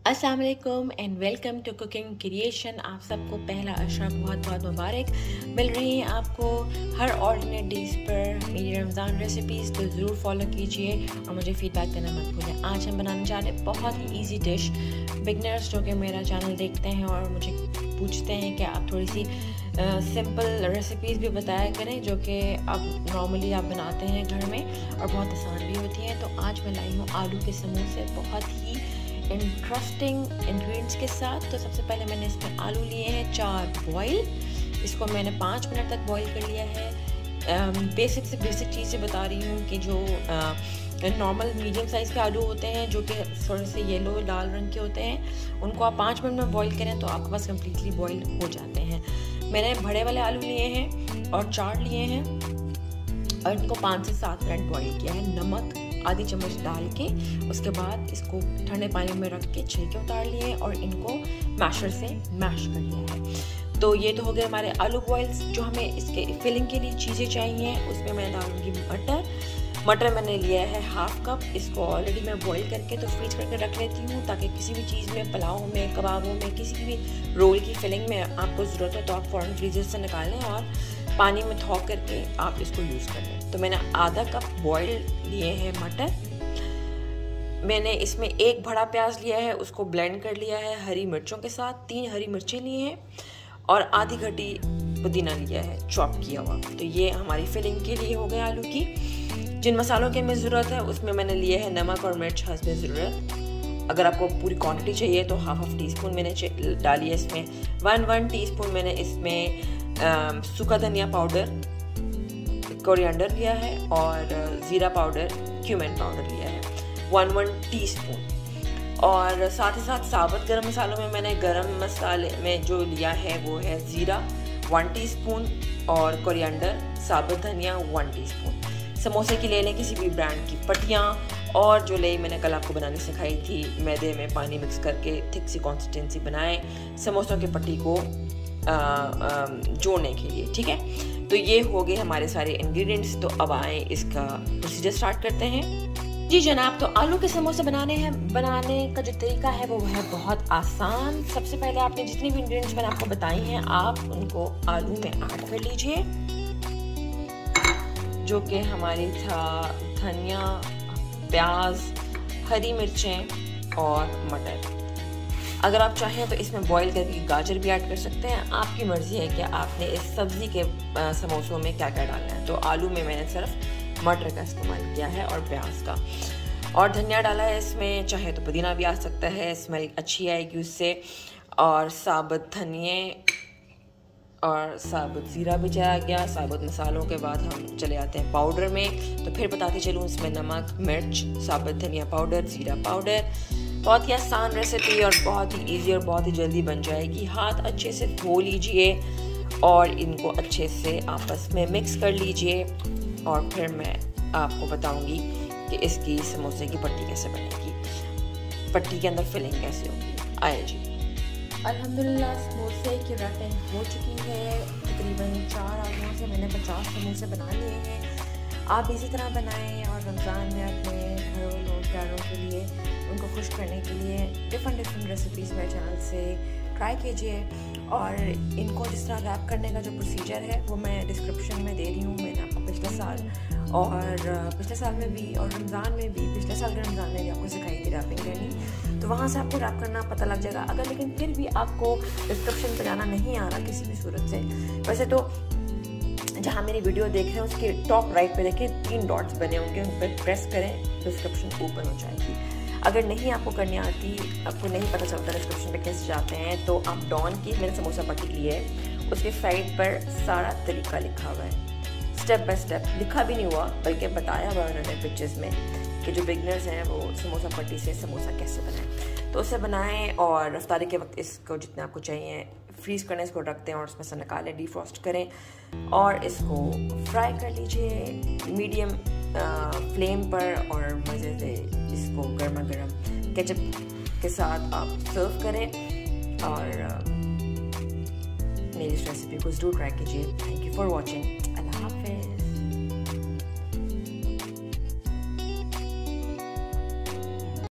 अस्सलाम वालेकुम and welcome to cooking creation. आप सबको पहला अशरा बहुत बहुत मुबारक। मिल रही हैं आपको हर ऑर्डिनेट डेज पर मेरी रमज़ान रेसिपीज़, तो ज़रूर फॉलो कीजिए और मुझे फ़ीडबैक देना मत भूलें। आज हम बनाने जा रहे हैं बहुत ही इजी डिश। बिगनर्स जो कि मेरा चैनल देखते हैं और मुझे पूछते हैं कि आप थोड़ी सी सिंपल रेसिपीज़ भी बताया करें जो कि आप नॉर्मली आप बनाते हैं घर में और बहुत आसान भी होती हैं। तो आज मैं लाई हूँ आलू के समोसे बहुत ही इंटरेस्टिंग इंग्रेडिएंट्स के साथ। तो सबसे पहले मैंने इसमें आलू लिए हैं 4 बॉयल। इसको मैंने 5 मिनट तक बॉईल कर लिया है। बेसिक से बेसिक चीज़ें बता रही हूँ कि जो नॉर्मल मीडियम साइज़ के आलू होते हैं जो कि थोड़े से येलो लाल रंग के होते हैं, उनको आप 5 मिनट में बॉईल करें तो आपके पास कम्प्लीटली बॉईल हो जाते हैं। मैंने बड़े वाले आलू लिए हैं और 4 लिए हैं और इनको 5 से 7 मिनट बॉईल किया है। नमक आधी चम्मच डाल के उसके बाद इसको ठंडे पानी में रख के छिलके उतार लिए और इनको मैशर से मैश कर लिया है। तो ये तो हो गए हमारे आलू बॉइल्स। जो हमें इसके फिलिंग के लिए चीज़ें चाहिए उसमें मैं डालूंगी मटर मैंने लिया है 1/2 कप। इसको ऑलरेडी मैं बॉईल करके तो फ्रीज करके रख लेती हूँ ताकि किसी भी चीज़ में, पुलाव में, कबाबों में, किसी भी रोल की फिलिंग में आपको ज़रूरत हो तो आप फ़ौरन फ्रीजर से निकालें और पानी में थोक करके आप इसको यूज़ कर लें। तो मैंने आधा कप बॉयल लिए हैं मटर। मैंने इसमें 1 बड़ा प्याज लिया है, उसको ब्लेंड कर लिया है हरी मिर्चों के साथ। 3 हरी मिर्चें लिए हैं और आधी घटी पुदीना लिया है चॉप किया हुआ। तो ये हमारी फिलिंग के लिए हो गए आलू की। जिन मसालों की हमें ज़रूरत है उसमें मैंने लिए है नमक और मिर्च हस्बे ज़रूरत। अगर आपको पूरी क्वांटिटी चाहिए तो हाफ टीस्पून मैंने डाली है इसमें। 1 टीस्पून मैंने इसमें सूखा धनिया पाउडर, कोरिएंडर लिया है और ज़ीरा पाउडर, क्यूमिन पाउडर लिया है 1 टीस्पून। और साथ ही साथ साबुत गरम मसालों में मैंने गरम मसाले में जो लिया है वो है ज़ीरा 1 टीस्पून और कोरिएंडर, साबुत धनिया 1 टीस्पून। समोसे की ले लें किसी भी ब्रांड की पट्टियाँ, और जो ले मैंने कल आपको बनानी सिखाई थी, मैदे में पानी मिक्स करके थिक सी कंसिस्टेंसी बनाएं समोसों की पट्टी को जोड़ने के लिए। ठीक है, तो ये हो गए हमारे सारे इंग्रेडिएंट्स। तो अब आए इसका प्रोसीजर स्टार्ट करते हैं। जी जनाब, तो आलू के समोसे बनाने का जो तरीका है वो है बहुत आसान। सबसे पहले आपने जितनी भी इंग्रेडिएंट्स मैंने आपको बताई हैं आप उनको आलू में ऐड कर लीजिए, जो कि हमारी था धनिया, प्याज, हरी मिर्चें और मटर। अगर आप चाहें तो इसमें बॉईल करके गाजर भी ऐड कर सकते हैं। आपकी मर्ज़ी है कि आपने इस सब्ज़ी के समोसों में क्या क्या डालना है। तो आलू में मैंने सिर्फ मटर का इस्तेमाल किया है और प्याज का, और धनिया डाला है इसमें। चाहे तो पुदीना भी आ सकता है, स्मेल अच्छी आएगी उससे। और साबुत धनिए और साबुत ज़ीरा भी चला गया। साबुत मसालों के बाद हम चले आते हैं पाउडर में। तो फिर बताती चलूँ, इसमें नमक, मिर्च, साबुत धनिया पाउडर, ज़ीरा पाउडर। बहुत ही आसान रेसिपी और बहुत ही इजी और बहुत ही जल्दी बन जाएगी। हाथ अच्छे से धो लीजिए और इनको अच्छे से आपस में मिक्स कर लीजिए और फिर मैं आपको बताऊंगी कि इसकी समोसे की पट्टी कैसे बनेगी, पट्टी के अंदर फिलिंग कैसे होगी। आए जी। अल्हम्दुलिल्लाह समोसे की रैपिंग हो चुकी है। तकरीबन 4 आलुओं से मैंने 50 समोसे बना लिए हैं। आप इसी तरह बनाएं और रमज़ान में अपने घरों प्यारों के लिए, उनको खुश करने के लिए डिफरेंट रेसिपीज़ मेरे चैनल से ट्राई कीजिए। और इनको जिस तरह रैप करने का जो प्रोसीजर है वो मैं डिस्क्रिप्शन में दे रही हूँ। मैंने आपको पिछले साल में भी और रमज़ान में भी, पिछले साल के रमज़ान में भी आपको सिखाई थी रैपिंग करनी, तो वहाँ से आपको रैप करना पता लग जाएगा। अगर लेकिन फिर भी आपको डिस्क्रिप्शन पर जाना नहीं आ रहा किसी भी सूरत से, वैसे तो जहाँ मेरी वीडियो देख रहे हैं उसके टॉप राइट पे देखिए 3 डॉट्स बने होंगे, उन पर प्रेस करें, डिस्क्रिप्शन ओपन हो जाएगी। अगर नहीं आपको करनी आती, आपको नहीं पता चलता डिस्क्रिप्शन पे कैसे जाते हैं, तो आप डॉन की मैंने समोसा पट्टी ली है, उसके साइड पर सारा तरीका लिखा हुआ है, स्टेप बाय स्टेप। लिखा भी नहीं हुआ बल्कि बताया हुआ उन्होंने पिक्चर्स में कि जो बिगनर्स हैं वो समोसा पट्टी से समोसा कैसे बनाएं। तो उसे बनाएं और इफ्तारी के वक्त इसको जितना आपको चाहिए फ्रीज़ करने, इसको रख दें और उसमें से निकालें, डिफ्रॉस्ट करें और इसको फ्राई कर लीजिए मीडियम फ्लेम पर और मज़े से इसको गर्मा गर्म केचप के साथ आप सर्व करें। और मेरी इस रेसिपी को ज़रूर ट्राई कीजिए। Thank you for watching. अल्लाह हाफ़िज़।